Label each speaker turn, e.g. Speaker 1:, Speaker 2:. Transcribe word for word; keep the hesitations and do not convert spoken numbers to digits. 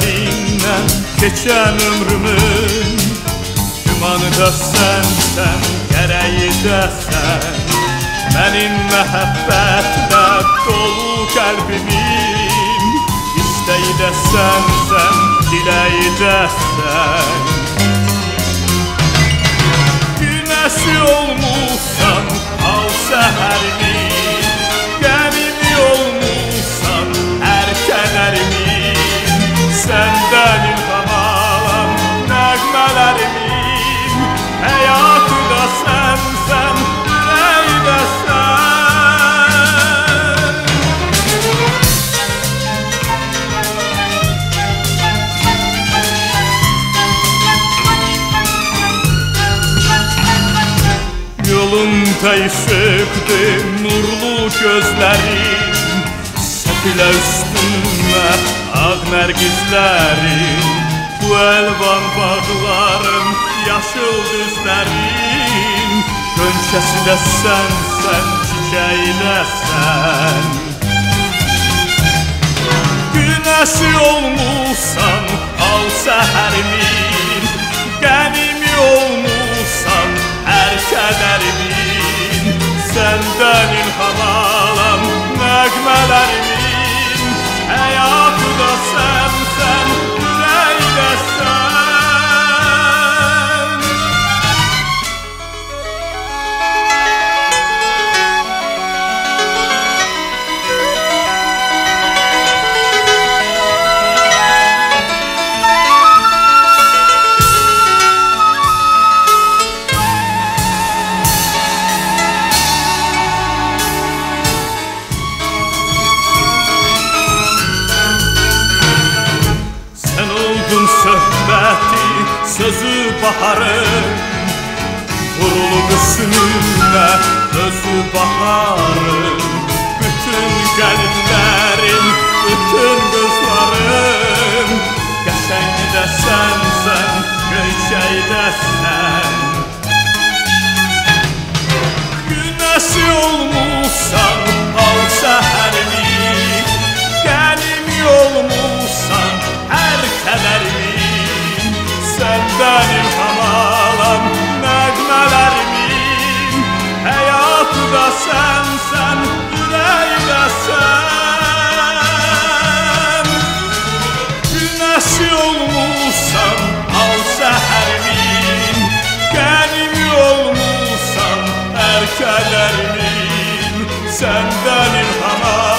Speaker 1: üzerinden geçen ömrümün Gümanı da sensen, gereği de sen Benim məhəbbətle dolu kalbimin İsteği de sensen, dileği de sen Güneşi olmuşsan, al səhərimin Qənimi olmuşsan, hər kədərimin Səndən ilham alan nəğmələrimin Həyatı da sənsən, ürəyi də sən Yolun değişikti nurlu gözlerin Səpilə üstünə ağ nərgizlərin Bu elvan bağların, yaşıl düzlərin Gönçəsi də sənsən, çiçəyi də sən Günəşi olmuşsan, al səhərimin Qənimi olmuşsan, hər kədərimin Səndən ilham alan nəğmələrimin Həyatı da sənsən, ürəyi də sən Söhbəti, sözü baharın Vurulub üstünə, özü baharın Bütün qəlblərin, bütün qızların Qəşəngi də sənsən, göyçəyi də sən Günəşi olmuşsan, al səhərini Qənimi olmuşsan, hər kədərimin Səndən ilham alan nəğmələrimin Həyatı da sənsən, ürəyi də sən Günəşi olmuşsan, al səhərimin Qənimi olmuşsan, hər kədərimin Səndən ilham alan